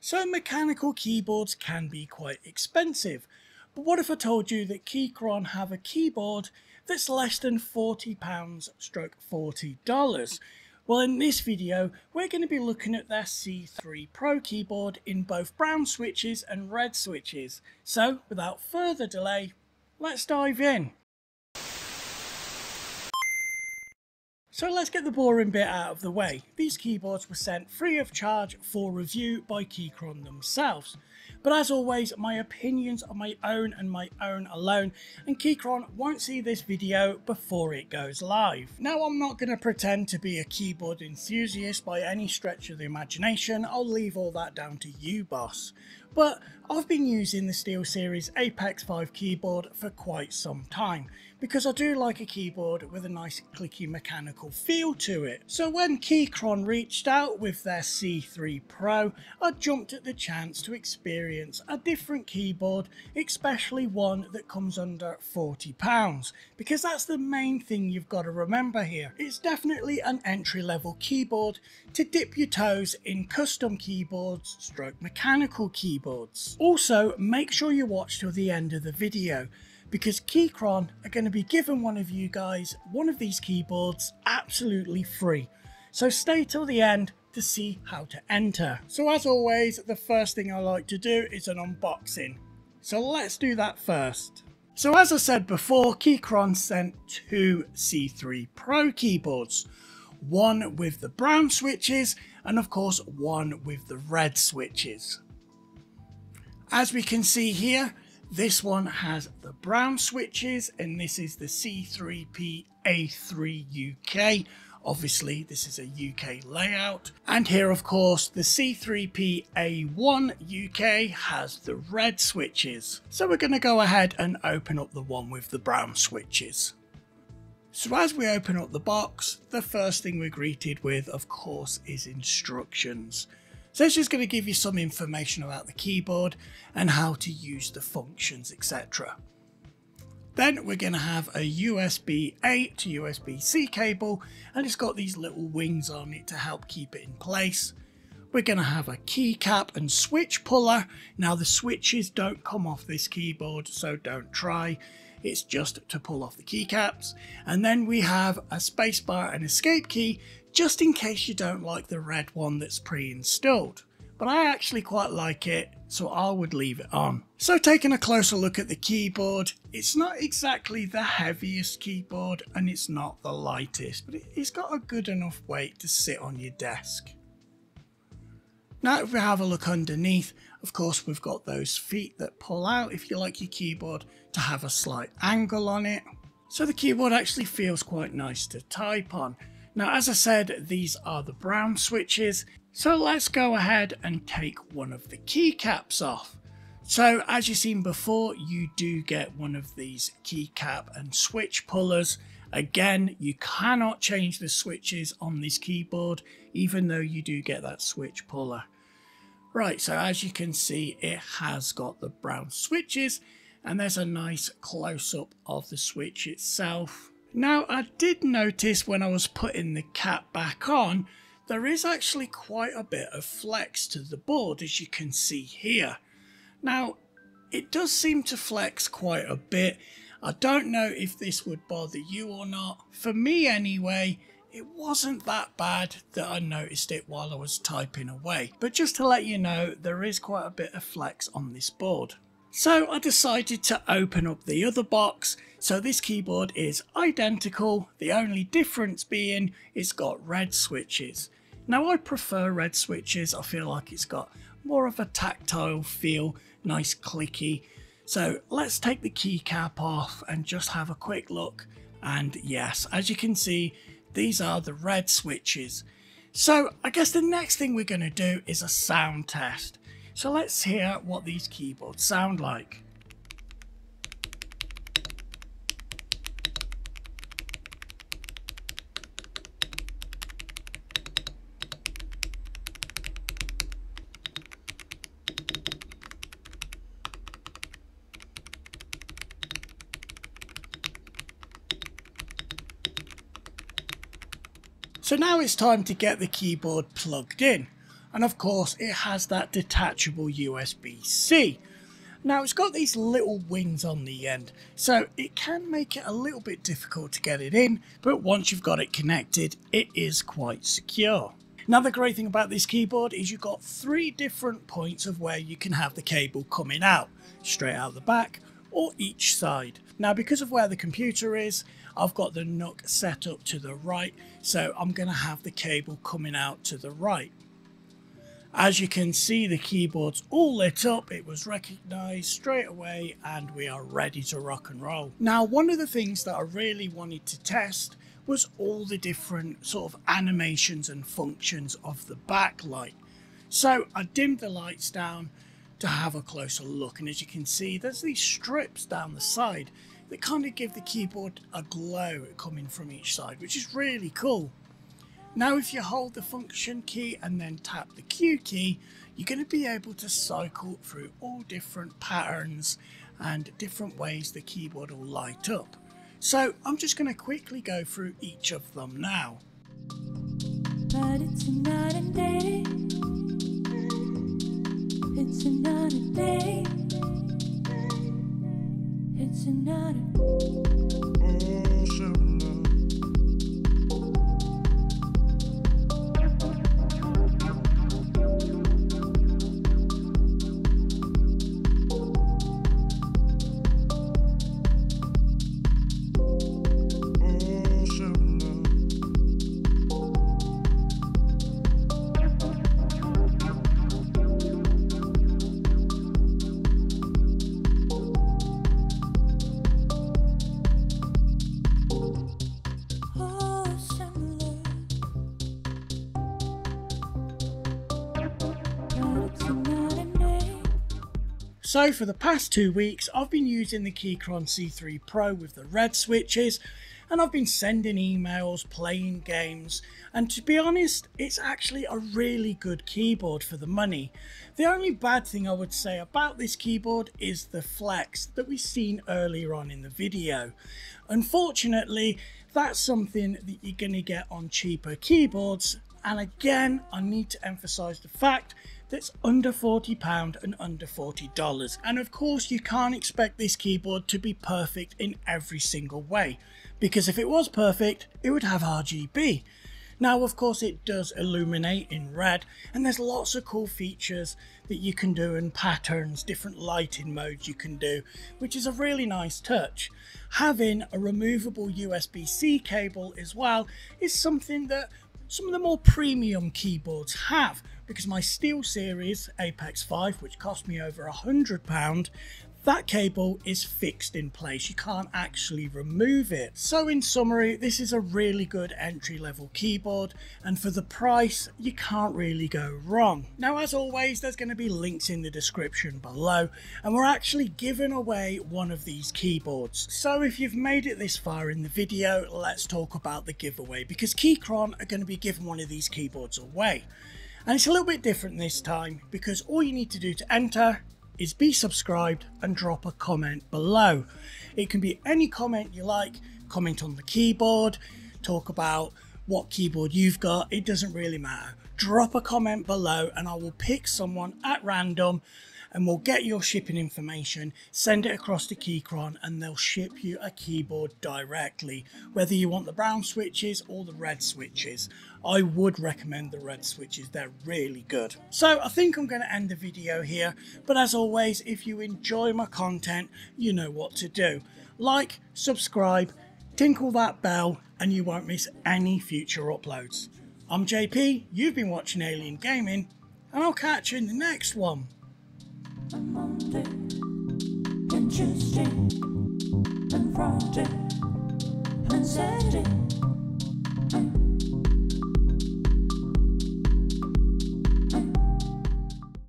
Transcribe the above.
So mechanical keyboards can be quite expensive, but what if I told you that Keychron have a keyboard that's less than £40/$40? Well, in this video we're going to be looking at their C3 Pro keyboard in both brown switches and red switches. So without further delay, let's dive in. So let's get the boring bit out of the way. These keyboards were sent free of charge for review by Keychron themselves. But as always, my opinions are my own and my own alone, and Keychron won't see this video before it goes live. Now, I'm not going to pretend to be a keyboard enthusiast by any stretch of the imagination. I'll leave all that down to you, boss. But I've been using the SteelSeries Apex 5 keyboard for quite some time, because I do like a keyboard with a nice clicky mechanical feel to it. So when Keychron reached out with their C3 Pro, I jumped at the chance to experience a different keyboard, especially one that comes under £40, because that's the main thing you've got to remember here. It's definitely an entry-level keyboard to dip your toes in custom keyboards stroke mechanical keyboards. Also, make sure you watch till the end of the video, because Keychron are going to be giving one of you guys one of these keyboards absolutely free. So stay till the end to see how to enter. So as always, the first thing I like to do is an unboxing. So let's do that first. So as I said before, Keychron sent two C3 Pro keyboards. One with the brown switches and of course one with the red switches. As we can see here, this one has the brown switches and this is the C3P A3 UK. Obviously this is a UK layout. And here of course the C3P A1 UK has the red switches. So we're going to go ahead and open up the one with the brown switches. So as we open up the box, the first thing we're greeted with, of course, is instructions. So it's just going to give you some information about the keyboard and how to use the functions, etc. Then we're going to have a USB-A to USB-C cable, and it's got these little wings on it to help keep it in place. We're going to have a keycap and switch puller. Now the switches don't come off this keyboard, so don't try. It's just to pull off the keycaps. And then we have a spacebar and escape key, just in case you don't like the red one that's pre-installed. But I actually quite like it, so I would leave it on. So taking a closer look at the keyboard, it's not exactly the heaviest keyboard and it's not the lightest, but it's got a good enough weight to sit on your desk. Now if we have a look underneath, of course we've got those feet that pull out if you like your keyboard to have a slight angle on it. So the keyboard actually feels quite nice to type on. Now as I said, these are the brown switches, so let's go ahead and take one of the keycaps off. So as you've seen before, you do get one of these keycap and switch pullers. Again, you cannot change the switches on this keyboard, even though you do get that switch puller. Right, so as you can see, it has got the brown switches, and there's a nice close-up of the switch itself. Now, I did notice when I was putting the cap back on, there is actually quite a bit of flex to the board, as you can see here. Now, it does seem to flex quite a bit. I don't know if this would bother you or not. For me anyway, it wasn't that bad that I noticed it while I was typing away. But just to let you know, there is quite a bit of flex on this board. So I decided to open up the other box. So this keyboard is identical. The only difference being it's got red switches. Now I prefer red switches. I feel like it's got more of a tactile feel, nice clicky. So let's take the keycap off and just have a quick look. And yes, as you can see, these are the red switches. So I guess the next thing we're going to do is a sound test. So let's hear what these keyboards sound like. So now it's time to get the keyboard plugged in. And of course it has that detachable USB-C. Now it's got these little wings on the end, so it can make it a little bit difficult to get it in, but once you've got it connected, it is quite secure. Now the great thing about this keyboard is you've got 3 different points of where you can have the cable coming out, straight out the back or each side. Now because of where the computer is, I've got the NUC set up to the right, so I'm going to have the cable coming out to the right. As you can see, the keyboard's all lit up, it was recognised straight away, and we are ready to rock and roll. Now one of the things that I really wanted to test was all the different sort of animations and functions of the backlight. So I dimmed the lights down to have a closer look, and as you can see there's these strips down the side that kind of give the keyboard a glow coming from each side, which is really cool. Now if you hold the function key and then tap the Q key, you're going to be able to cycle through all different patterns and different ways the keyboard will light up. So I'm just going to quickly go through each of them now. But it's another day. It's another day. It's another So for the past 2 weeks I've been using the Keychron C3 Pro with the red switches, and I've been sending emails, playing games, and to be honest, it's actually a really good keyboard for the money. The only bad thing I would say about this keyboard is the flex that we've seen earlier on in the video. Unfortunately, that's something that you're going to get on cheaper keyboards, and again I need to emphasize the fact that's under £40 and under $40, and of course you can't expect this keyboard to be perfect in every single way, because if it was perfect it would have RGB. Now of course it does illuminate in red, and there's lots of cool features that you can do and patterns, different lighting modes you can do, which is a really nice touch. Having a removable USB-C cable as well is something that some of the more premium keyboards have, because my SteelSeries Apex 5, which cost me over £100, that cable is fixed in place. You can't actually remove it. So in summary, this is a really good entry-level keyboard, and for the price you can't really go wrong. Now as always, there's going to be links in the description below, and we're actually giving away one of these keyboards. So if you've made it this far in the video, let's talk about the giveaway, because Keychron are going to be giving one of these keyboards away. And it's a little bit different this time, because all you need to do to enter is be subscribed and drop a comment below. It can be any comment you like, comment on the keyboard, talk about what keyboard you've got, it doesn't really matter. Drop a comment below and I will pick someone at random, and we'll get your shipping information, send it across to Keychron, and they'll ship you a keyboard directly, whether you want the brown switches or the red switches. I would recommend the red switches, they're really good. So I think I'm going to end the video here, but as always, if you enjoy my content, you know what to do. Like, subscribe, tinkle that bell, and you won't miss any future uploads. I'm JP, you've been watching Alien Gaming, and I'll catch you in the next one. Monday and Tuesday and Friday and Saturday.